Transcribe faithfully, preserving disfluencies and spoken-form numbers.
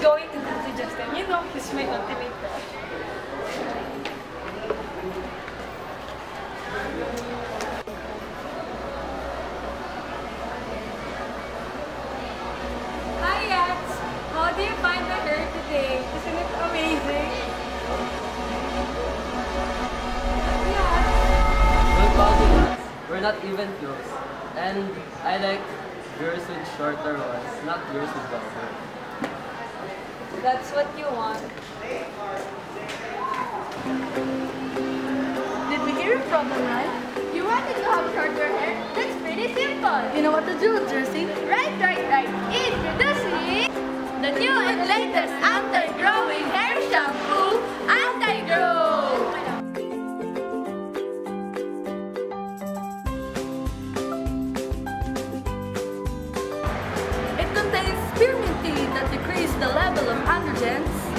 going to do to Justin. You know, he's my ultimate crush. Hi, Yats! How do you find my hair today? Isn't it amazing? Don't call me that. We're not even close. And I like girls with shorter ones, not girls with longer. That's what you want. Did we hear from the man? You wanted to have shorter hair? That's pretty simple. You know what to do, Jersey? Right, right, right. Introducing the new and latest anti-growing hair shampoo, Anti-Grow. It contains spearmint tea that decreases the level of androgens